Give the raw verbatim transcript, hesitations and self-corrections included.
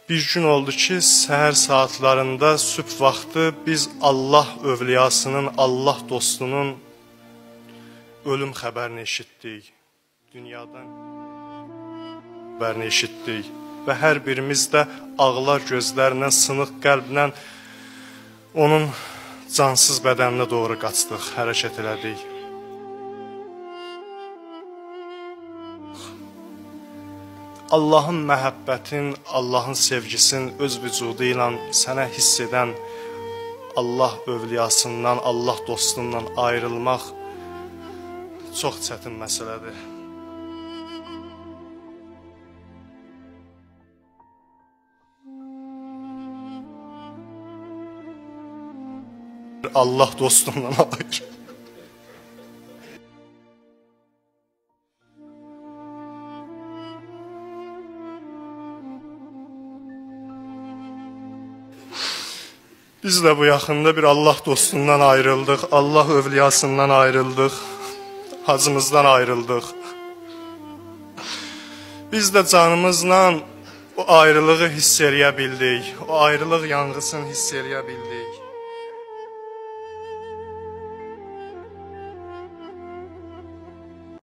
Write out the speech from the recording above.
Bir gün oldu ki, səhər saatlarında, sübh vaxtı biz Allah övliyasının, Allah dostunun ölüm xəbərini eşitdik. Dünyadan xəbərini eşitdik. Və hər birimiz də ağlar gözlərlə, sınıq qəlblə onun cansız bədəninə doğru qaçdıq, hərəkət elədik. Allahın məhəbbətin, Allahın sevgisinin öz vücudu ilə sənə hiss edən Allah övliyasından, Allah dostundan ayrılmaq çox çətin məsələdir. Allah dostundan ayrı. Biz də bu yaxında bir Allah dostundan ayrıldıq, Allah övliyasından ayrıldıq, hacımızdan ayrıldıq. Biz də canımızla o ayrılığı hiss eləyə bildik, o ayrılıq yanğısını hiss eləyə bildik.